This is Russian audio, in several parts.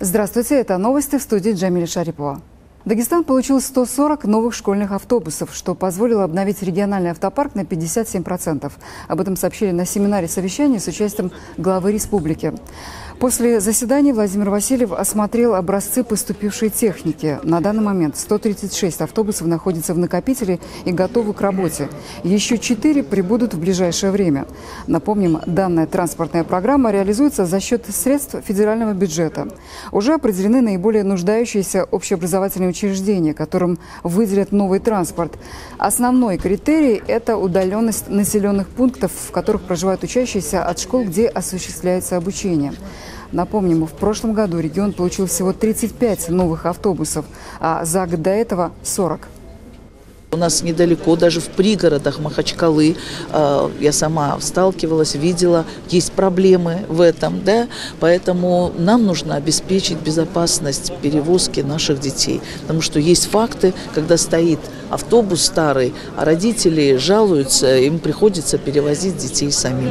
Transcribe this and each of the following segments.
Здравствуйте, это новости в студии Джамиля Шарипова. Дагестан получил 140 новых школьных автобусов, что позволило обновить региональный автопарк на 57%. Об этом сообщили на семинаре совещания с участием главы республики. После заседания Владимир Васильев осмотрел образцы поступившей техники. На данный момент 136 автобусов находятся в накопителе и готовы к работе. Еще 4 прибудут в ближайшее время. Напомним, данная транспортная программа реализуется за счет средств федерального бюджета. Уже определены наиболее нуждающиеся общеобразовательные учреждения, которым выделят новый транспорт. Основной критерий – это удаленность населенных пунктов, в которых проживают учащиеся от школ, где осуществляется обучение. Напомним, в прошлом году регион получил всего 35 новых автобусов, а за год до этого – 40. У нас недалеко, даже в пригородах Махачкалы, я сама сталкивалась, видела, есть проблемы в этом, да, поэтому нам нужно обеспечить безопасность перевозки наших детей, потому что есть факты, когда стоит автобус старый, а родители жалуются, им приходится перевозить детей самим.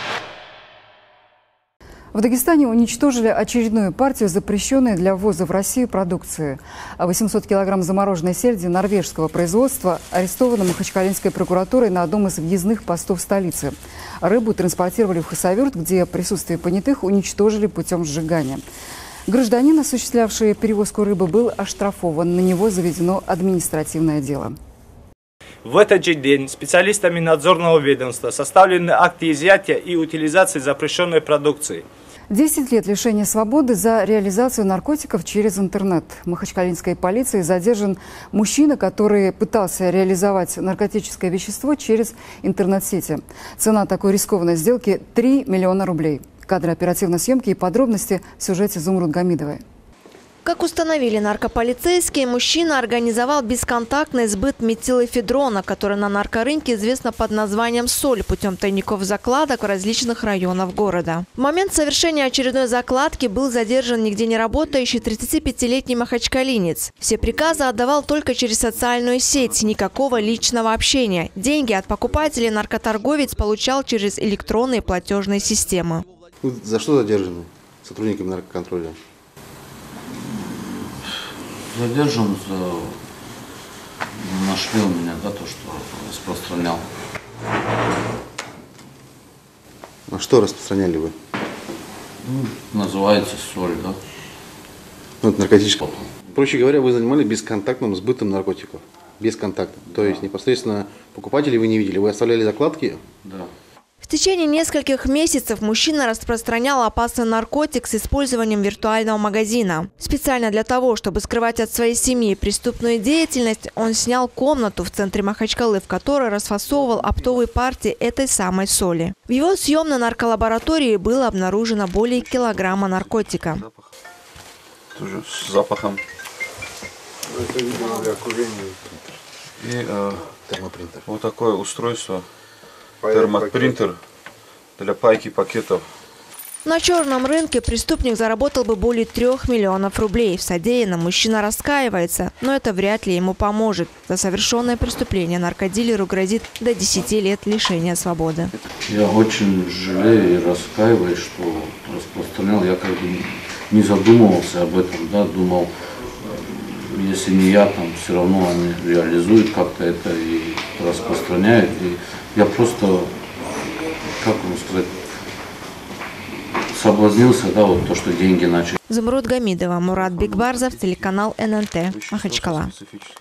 В Дагестане уничтожили очередную партию запрещенной для ввоза в Россию продукции. 800 килограмм замороженной сельди норвежского производства арестованы Махачкалинской прокуратурой на одном из въездных постов столицы. Рыбу транспортировали в Хасавюрт, где присутствие понятых уничтожили путем сжигания. Гражданин, осуществлявший перевозку рыбы, был оштрафован. На него заведено административное дело. В этот же день специалистами надзорного ведомства составлены акты изъятия и утилизации запрещенной продукции. 10 лет лишения свободы за реализацию наркотиков через интернет. Махачкалинской полицией задержан мужчина, который пытался реализовать наркотическое вещество через интернет-сети. Цена такой рискованной сделки – 3 миллиона рублей. Кадры оперативной съемки и подробности в сюжете Зумруд Гамидовой. Как установили наркополицейские, мужчина организовал бесконтактный сбыт метилэфедрона, который на наркорынке известно под названием «Соль», путем тайников закладок в различных районах города. В момент совершения очередной закладки был задержан нигде не работающий 35-летний махачкалинец. Все приказы отдавал только через социальную сеть, никакого личного общения. Деньги от покупателей наркоторговец получал через электронные платежные системы. Вы за что задержаны сотрудниками наркоконтроля? Задержан нашли у меня, да, то, что распространял. А что распространяли вы? Называется соль, да. Ну, это наркотическое. Проще говоря, вы занимались бесконтактным сбытом наркотиков. Без контакта. То есть непосредственно покупателей вы не видели. Вы оставляли закладки? Да. В течение нескольких месяцев мужчина распространял опасный наркотик с использованием виртуального магазина. Специально для того, чтобы скрывать от своей семьи преступную деятельность, он снял комнату в центре Махачкалы, в которой расфасовывал оптовые партии этой самой соли. В его съемной нарколаборатории было обнаружено более килограмма наркотика. Тоже с запахом. Это, видимо, для окружения. И термопринтер. Вот такое устройство. Термопринтер для пайки пакетов. На черном рынке преступник заработал бы более 3 миллионов рублей. В содеянном мужчина раскаивается, но это вряд ли ему поможет. За совершенное преступление наркодилеру грозит до 10 лет лишения свободы. Я очень жалею и раскаиваюсь, что распространял. Я как бы не задумывался об этом, да, думал, если не я, там все равно они реализуют как-то это и распространяют. И я просто, как вам сказать, соблазнился, да, вот то, что деньги начали. Зумруд Гамидова, Мурат Бекбарзов, телеканал ННТ, Махачкала.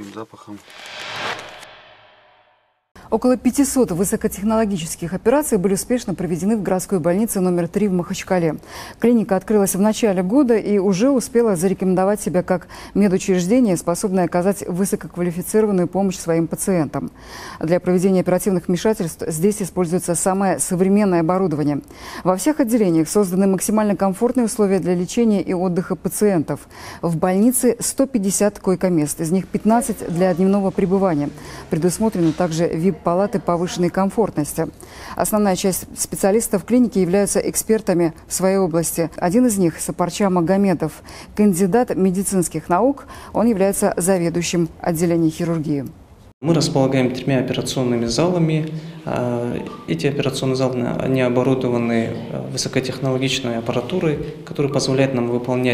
Около 500 высокотехнологических операций были успешно проведены в городской больнице номер 3 в Махачкале. Клиника открылась в начале года и уже успела зарекомендовать себя как медучреждение, способное оказать высококвалифицированную помощь своим пациентам. Для проведения оперативных вмешательств здесь используется самое современное оборудование. Во всех отделениях созданы максимально комфортные условия для лечения и отдыха пациентов. В больнице 150 койко-мест, из них 15 для дневного пребывания. Предусмотрены также ВИП-палаты повышенной комфортности. Основная часть специалистов клиники являются экспертами в своей области. Один из них – Сапарча Магомедов, кандидат медицинских наук. Он является заведующим отделением хирургии. Мы располагаем 3 операционными залами. Эти операционные залы они оборудованы высокотехнологичной аппаратурой, которая позволяет нам выполнять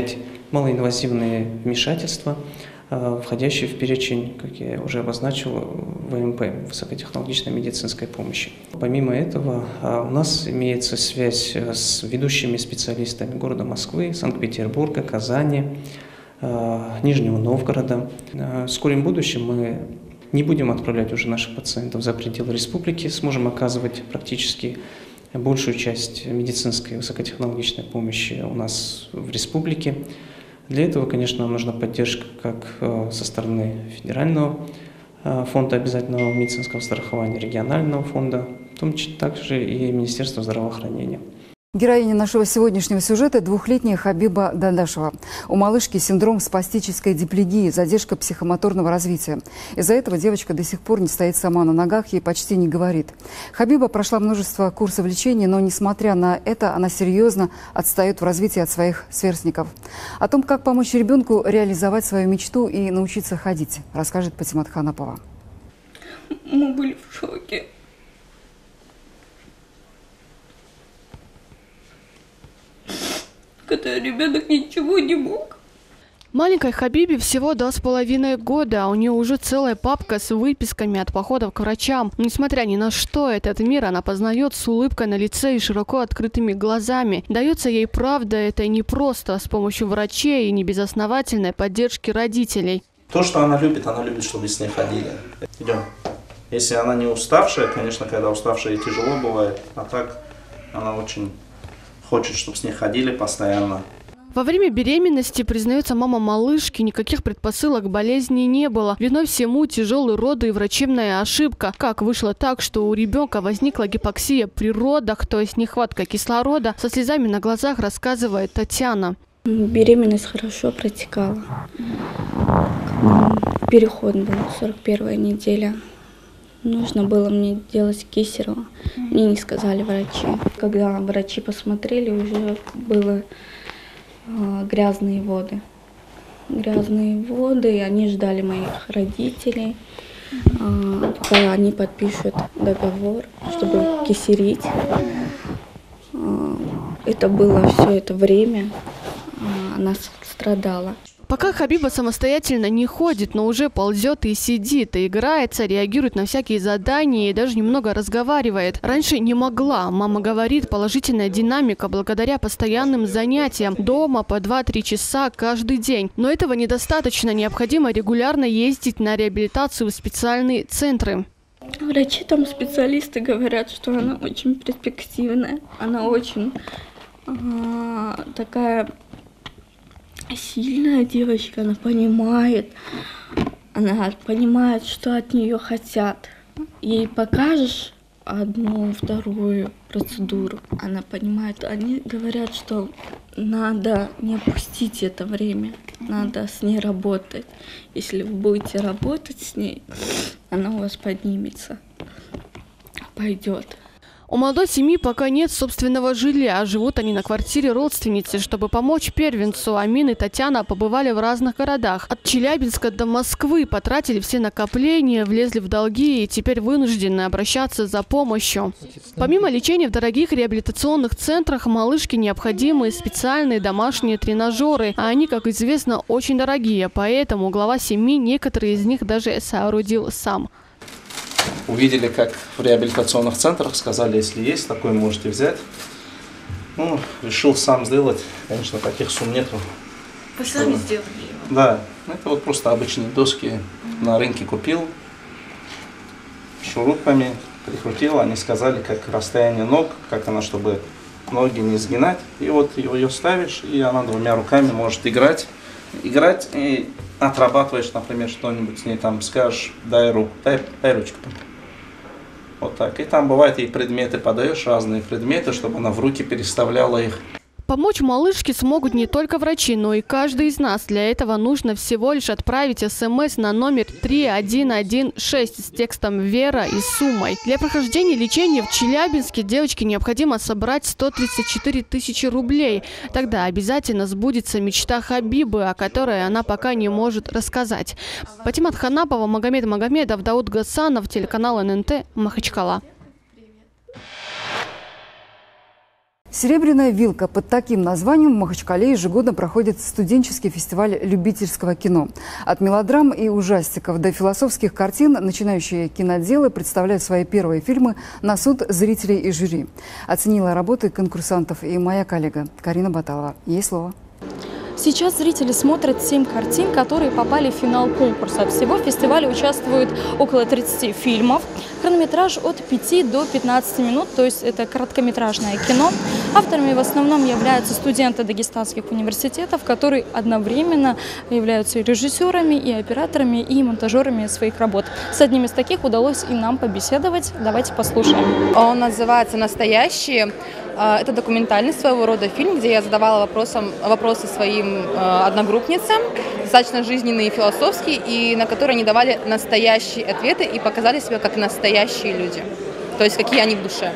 малоинвазивные вмешательства, входящие в перечень, как я уже обозначил, ВМП, высокотехнологичной медицинской помощи. Помимо этого, у нас имеется связь с ведущими специалистами города Москвы, Санкт-Петербурга, Казани, Нижнего Новгорода. В скором будущем мы не будем отправлять уже наших пациентов за пределы республики, сможем оказывать практически большую часть медицинской высокотехнологичной помощи у нас в республике. Для этого, конечно, нам нужна поддержка как со стороны Федерального фонда обязательного медицинского страхования, регионального фонда, в том числе также и Министерства здравоохранения. Героиня нашего сегодняшнего сюжета – двухлетняя Хабиба Дадашева. У малышки синдром спастической диплегии, задержка психомоторного развития. Из-за этого девочка до сих пор не стоит сама на ногах и почти не говорит. Хабиба прошла множество курсов лечения, но, несмотря на это, она серьезно отстает в развитии от своих сверстников. О том, как помочь ребенку реализовать свою мечту и научиться ходить, расскажет Патимат Ханапова. Мы были в шоке. Когда ребенок ничего не мог. Маленькой Хабибе всего 2,5 года, а у нее уже целая папка с выписками от походов к врачам. Но, несмотря ни на что, этот мир она познает с улыбкой на лице и широко открытыми глазами. Дается ей правда это не просто с помощью врачей и не безосновательной поддержки родителей. То, что она любит, чтобы с ней ходили. Идем. Если она не уставшая, конечно, когда уставшая тяжело бывает, а так она очень хочет, чтобы с ней ходили постоянно. Во время беременности, признается мама малышки, никаких предпосылок к болезни не было. Виной всему тяжелые роды и врачебная ошибка. Как вышло так, что у ребенка возникла гипоксия при родах, то есть нехватка кислорода, со слезами на глазах рассказывает Татьяна. Беременность хорошо протекала. Переход был, 41-я неделя. Нужно было мне делать кесарево. Мне не сказали врачи. Когда врачи посмотрели, уже были грязные воды. Грязные воды, и они ждали моих родителей, пока они подпишут договор, чтобы кесарить. Это было все это время, она страдала. Пока Хабиба самостоятельно не ходит, но уже ползет и сидит, и играется, реагирует на всякие задания и даже немного разговаривает. Раньше не могла. Мама говорит, положительная динамика благодаря постоянным занятиям. Дома по 2-3 часа каждый день. Но этого недостаточно. Необходимо регулярно ездить на реабилитацию в специальные центры. Врачи там, специалисты говорят, что она очень перспективная. Она очень такая... сильная девочка, она понимает, что от нее хотят. Ей покажешь одну, вторую процедуру, она понимает. Они говорят, что надо не опустить это время, надо с ней работать. Если вы будете работать с ней, она у вас поднимется, пойдет. У молодой семьи пока нет собственного жилья. Живут они на квартире родственницы. Чтобы помочь первенцу, Амин и Татьяна побывали в разных городах. От Челябинска до Москвы потратили все накопления, влезли в долги и теперь вынуждены обращаться за помощью. Помимо лечения в дорогих реабилитационных центрах, малышке необходимы специальные домашние тренажеры. А они, как известно, очень дорогие. Поэтому глава семьи некоторые из них даже соорудил сам. Увидели, как в реабилитационных центрах, сказали, если есть, такой можете взять. Ну, решил сам сделать, конечно, таких сумм нету. Вы сами сделали? Да, это вот просто обычные доски на рынке купил, шурупами прикрутил, они сказали, как расстояние ног, как она, чтобы ноги не сгинать. И вот ее ставишь, и она двумя руками может играть и отрабатываешь, например, что-нибудь с ней там, скажешь, дай руку, дай ручку. Вот так. И там бывает, ей предметы подаешь, разные предметы, чтобы она в руки переставляла их. Помочь малышке смогут не только врачи, но и каждый из нас. Для этого нужно всего лишь отправить СМС на номер 3116 с текстом «Вера» и суммой. Для прохождения лечения в Челябинске девочке необходимо собрать 134 тысячи рублей. Тогда обязательно сбудется мечта Хабибы, о которой она пока не может рассказать. Патимат Ханапова, Магомед Магомедов, Дауд Гасанов, телеканал ННТ, Махачкала. «Серебряная вилка». Под таким названием в Махачкале ежегодно проходит студенческий фестиваль любительского кино. От мелодрам и ужастиков до философских картин начинающие киноделы представляют свои первые фильмы на суд зрителей и жюри. Оценила работы конкурсантов и моя коллега Карина Баталова. Ей слово. Сейчас зрители смотрят 7 картин, которые попали в финал конкурса. Всего в фестивале участвует около 30 фильмов. Хронометраж от 5 до 15 минут, то есть это короткометражное кино. Авторами в основном являются студенты дагестанских университетов, которые одновременно являются и режиссерами, и операторами, и монтажерами своих работ. С одним из таких удалось и нам побеседовать. Давайте послушаем. Он называется «Настоящие». Это документальный своего рода фильм, где я задавала вопросы своим одногруппницам, достаточно жизненные и философские, и на которые они давали настоящие ответы и показали себя как настоящие люди, то есть какие они в душе.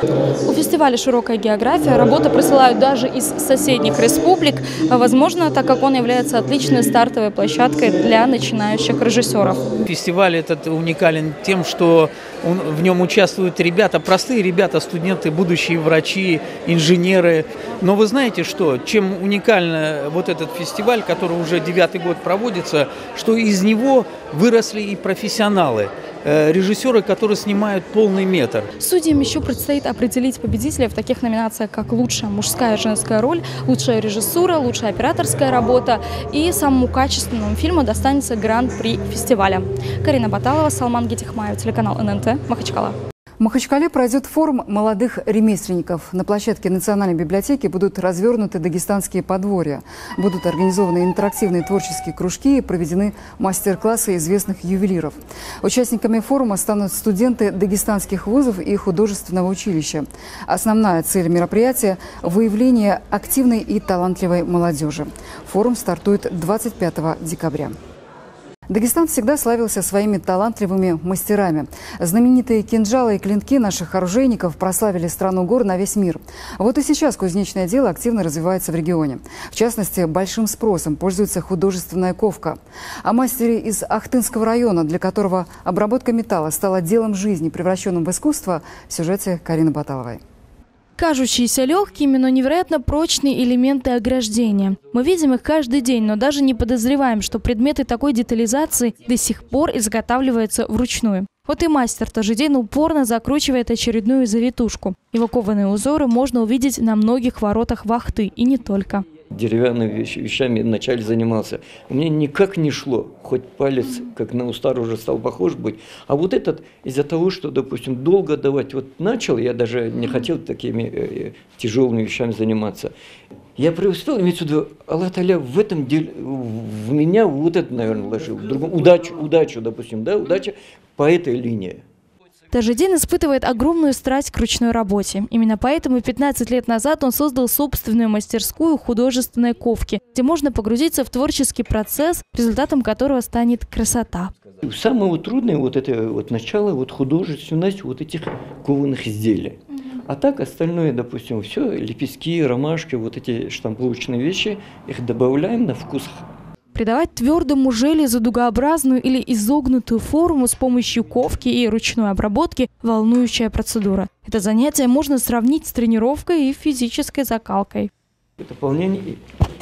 У фестиваля широкая география, работы присылают даже из соседних республик, возможно, так как он является отличной стартовой площадкой для начинающих режиссеров. Фестиваль этот уникален тем, что в нем участвуют ребята, простые ребята, студенты, будущие врачи, инженеры. Но вы знаете что, чем уникален вот этот фестиваль, который уже 9-й год проводится, что из него выросли и профессионалы. Режиссеры, которые снимают полный метр. Судьям еще предстоит определить победителя в таких номинациях, как лучшая мужская и женская роль, лучшая режиссура, лучшая операторская работа, и самому качественному фильму достанется гран-при фестиваля. Карина Баталова, Салман Гетихмаев, телеканал ННТ, Махачкала. В Махачкале пройдет форум молодых ремесленников. На площадке Национальной библиотеки будут развернуты дагестанские подворья. Будут организованы интерактивные творческие кружки и проведены мастер-классы известных ювелиров. Участниками форума станут студенты дагестанских вузов и художественного училища. Основная цель мероприятия – выявление активной и талантливой молодежи. Форум стартует 25 декабря. Дагестан всегда славился своими талантливыми мастерами. Знаменитые кинжалы и клинки наших оружейников прославили страну гор на весь мир. Вот и сейчас кузнечное дело активно развивается в регионе. В частности, большим спросом пользуется художественная ковка. О мастере из Ахтынского района, для которого обработка металла стала делом жизни, превращенным в искусство, в сюжете Карины Баталовой. Кажущиеся легкими, но невероятно прочные элементы ограждения. Мы видим их каждый день, но даже не подозреваем, что предметы такой детализации до сих пор изготавливаются вручную. Вот и мастер Тажидин упорно закручивает очередную завитушку. Его кованые узоры можно увидеть на многих воротах Вахты, и не только. Деревянными вещами вначале занимался. У меня никак не шло, хоть палец как на устар уже стал похож быть. А вот этот из-за того, что, допустим, долго давать, вот начал, я даже не хотел такими тяжелыми вещами заниматься. Я преуспел, имеется в виду, Аллах Та'аля в этом деле, в меня вот это, наверное, вложил. Удачу, допустим, да, удача по этой линии. Тажидин испытывает огромную страсть к ручной работе. Именно поэтому 15 лет назад он создал собственную мастерскую художественной ковки, где можно погрузиться в творческий процесс, результатом которого станет красота. Самое трудное вот это вот начало, вот художественность вот этих кованых изделий. А так остальное, допустим, все, лепестки, ромашки, вот эти штамповочные вещи, их добавляем на вкус. Придавать твердому железу дугообразную или изогнутую форму с помощью ковки и ручной обработки – волнующая процедура. Это занятие можно сравнить с тренировкой и физической закалкой. Дополнение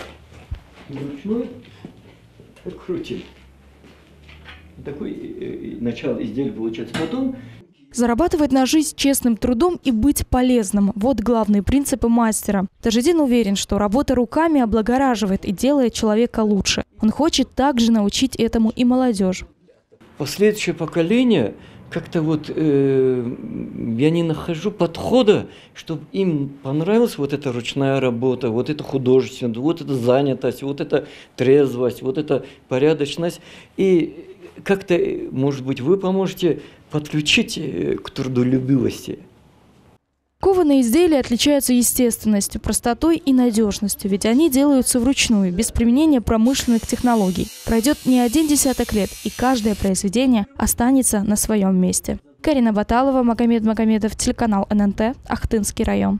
ручной, как крутить. Такой начало изделия получается. Потом зарабатывать на жизнь честным трудом и быть полезным – вот главные принципы мастера. Тажидин уверен, что работа руками облагораживает и делает человека лучше. Он хочет также научить этому и молодежь. Последующее поколение, как-то вот я не нахожу подхода, чтобы им понравилась вот эта ручная работа, вот эта художественность, вот эта занятость, вот эта трезвость, вот эта порядочность. И как-то, может быть, вы поможете подключить к трудолюбивости. Кованые изделия отличаются естественностью, простотой и надежностью, ведь они делаются вручную, без применения промышленных технологий. Пройдет не один десяток лет, и каждое произведение останется на своем месте. Карина Баталова, Магомед Магомедов, телеканал ННТ, Ахтынский район.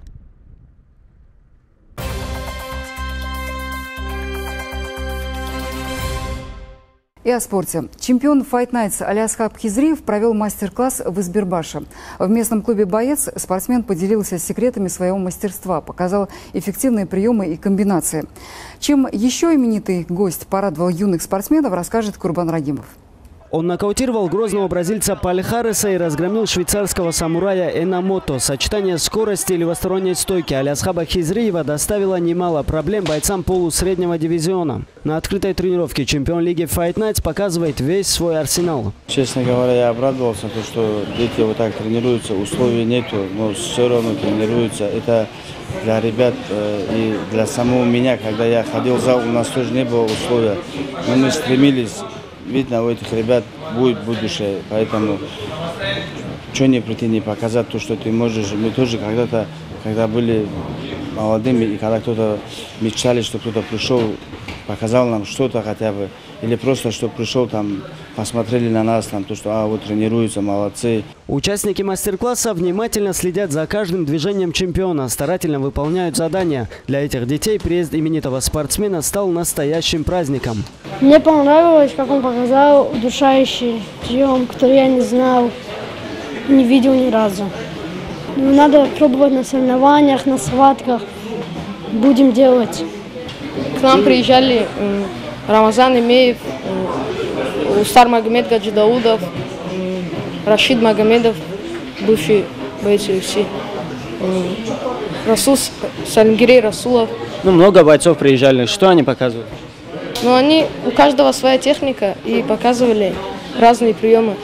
И о спорте. Чемпион Fight Nights Алиасхаб Хизриев провел мастер-класс в Избербаше. В местном клубе «Боец» спортсмен поделился секретами своего мастерства, показал эффективные приемы и комбинации. Чем еще именитый гость порадовал юных спортсменов, расскажет Курбан Рагимов. Он нокаутировал грозного бразильца Пальхареса и разгромил швейцарского самурая Энамото. Сочетание скорости и левосторонней стойки Алиасхаба Хизриева доставило немало проблем бойцам полусреднего дивизиона. На открытой тренировке чемпион лиги Fight Nights показывает весь свой арсенал. Честно говоря, я обрадовался, что дети вот так тренируются, условий нету, но все равно тренируются. Это для ребят и для самого меня, когда я ходил в зал, у нас тоже не было условия, но мы стремились. Видно, у этих ребят будет будущее, поэтому что не прийти, не показать то, что ты можешь. Мы тоже когда-то, когда были молодыми, и когда кто-то мечтали, что кто-то пришел, показал нам что-то хотя бы, или просто, что пришел там, посмотрели на нас, там, то, что вот тренируются, молодцы. Участники мастер-класса внимательно следят за каждым движением чемпиона, старательно выполняют задания. Для этих детей приезд именитого спортсмена стал настоящим праздником. Мне понравилось, как он показал удушающий прием, который я не знал, не видел ни разу. Надо пробовать на соревнованиях, на схватках. Будем делать. К нам приезжали Рамазан Имеев, Устар Магомед Гаджидаудов, Рашид Магомедов, бывший боец UFC, Расул Салимгирей Расулов. Много бойцов приезжали. Что они показывают? У каждого своя техника и показывали разные приемы.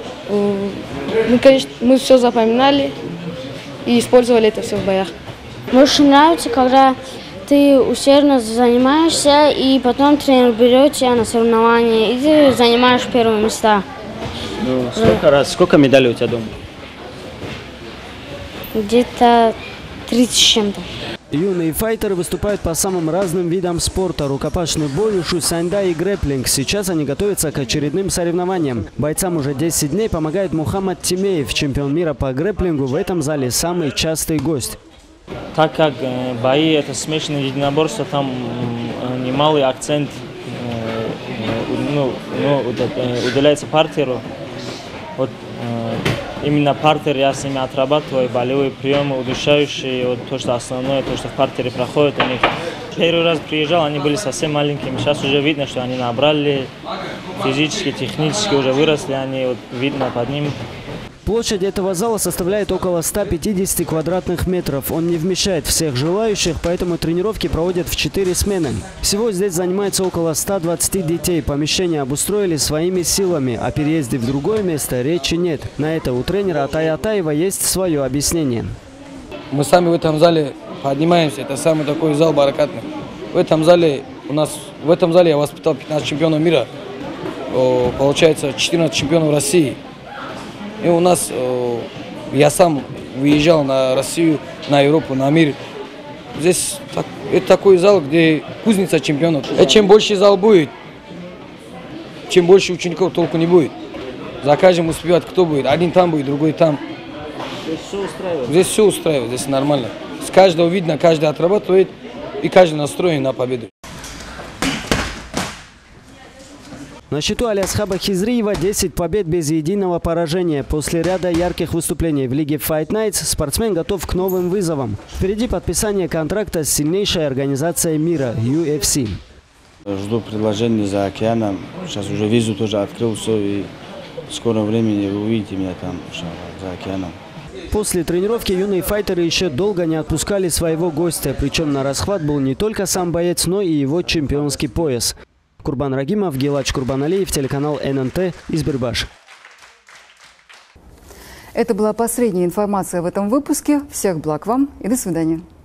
Мы все запоминали и использовали это все в боях. Мне очень нравится, когда ты усердно занимаешься, и потом тренер берет тебя на соревнования, и ты занимаешь первые места. Сколько медалей у тебя дома? Где-то 30 с чем-то. Юные файтеры выступают по самым разным видам спорта. Рукопашный бой, ушу саньда и грэпплинг. Сейчас они готовятся к очередным соревнованиям. Бойцам уже 10 дней помогает Мухаммад Тимеев, чемпион мира по грэпплингу. В этом зале самый частый гость. Так как бои это смешанное единоборство, там немалый акцент уделяется партеру. Вот именно партер я с ними отрабатываю, болевые приемы, удушающие, вот то, что основное, то, что в партере проходит у них. Первый раз приезжал, они были совсем маленькими, сейчас уже видно, что они набрали физически, технически, уже выросли, они вот видно под ним. Площадь этого зала составляет около 150 квадратных метров. Он не вмещает всех желающих, поэтому тренировки проводят в 4 смены. Всего здесь занимается около 120 детей. Помещение обустроили своими силами. О переезде в другое место речи нет. На это у тренера Атая Атаева есть свое объяснение. Мы сами в этом зале поднимаемся. Это самый такой зал баракатный. В этом зале я воспитал 15 чемпионов мира. Получается 14 чемпионов России. И у нас, я сам выезжал на Россию, на Европу, на мир. Здесь это такой зал, где кузница чемпионов. И чем больше зал будет, чем больше учеников толку не будет. За каждым успевать кто будет. Один там будет, другой там. Здесь все устраивает? Здесь все устраивает, здесь нормально. С каждого видно, каждый отрабатывает и каждый настроен на победу. На счету Алиасхаба Хизриева 10 побед без единого поражения. После ряда ярких выступлений в лиге Fight Nights спортсмен готов к новым вызовам. Впереди подписание контракта с сильнейшей организацией мира UFC. Жду предложений за океаном. Сейчас уже визу тоже открыл все, и в скором времени вы увидите меня там за океаном. После тренировки юные файтеры еще долго не отпускали своего гостя. Причем на расхват был не только сам боец, но и его чемпионский пояс. Курбан Рагимов, Гилач Курбаналиев, телеканал ННТ, Избербаш. Это была последняя информация в этом выпуске. Всех благ вам и до свидания.